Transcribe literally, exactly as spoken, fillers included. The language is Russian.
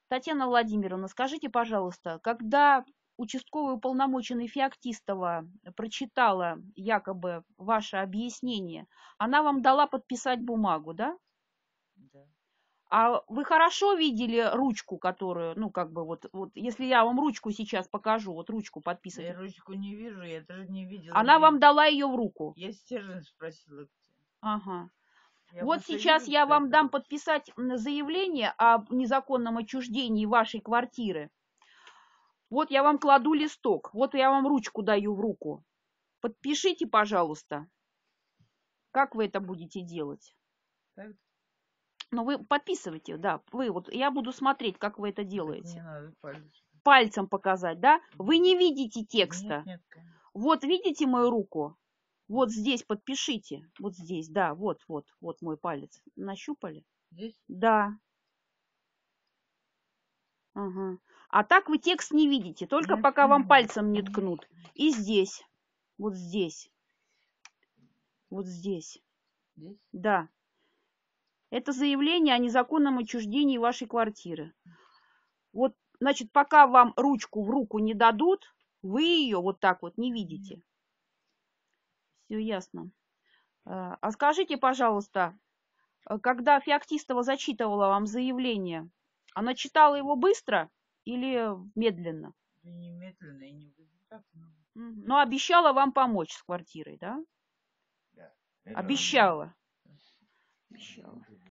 Татьяна Владимировна, скажите, пожалуйста, когда участковый уполномоченный Феоктистова прочитала якобы ваше объяснение, она вам дала подписать бумагу, да? Да. А вы хорошо видели ручку, которую, ну, как бы вот, вот, если я вам ручку сейчас покажу, вот ручку Я подписывать, ручку не вижу, я даже не видела, она где. вам дала ее в руку. Я стержень спросила, где. Ага. Я Вот просто сейчас вижу, я что вам это дам ручка. подписать м, заявление об незаконном отчуждении вашей квартиры. Вот я вам кладу листок, вот я вам ручку даю в руку. Подпишите, пожалуйста. Как вы это будете делать? Так, Ну, вы подписывайте, да. Вы вот, я буду смотреть, как вы это так не делаете. надо палец. Пальцем показать, да? Вы не видите Нет, текста. нет, конечно. Вот видите мою руку? Вот здесь подпишите. Вот здесь, да, вот, вот, вот мой палец. Нащупали? Здесь? Да. Ага. А так вы текст не видите, только Нет, пока не вам вижу. пальцем не ткнут. И здесь. Вот здесь. Вот здесь. Здесь? Да. Это заявление о незаконном отчуждении вашей квартиры. Вот, значит, пока вам ручку в руку не дадут, вы ее вот так вот не видите. Все ясно. А а скажите, пожалуйста, э, когда Феоктистова зачитывала вам заявление, она читала его быстро или медленно? Да не медленно и не быстро. Так, ну, Мгм. Но обещала вам помочь с квартирой, да? да. Обещала. Обещала.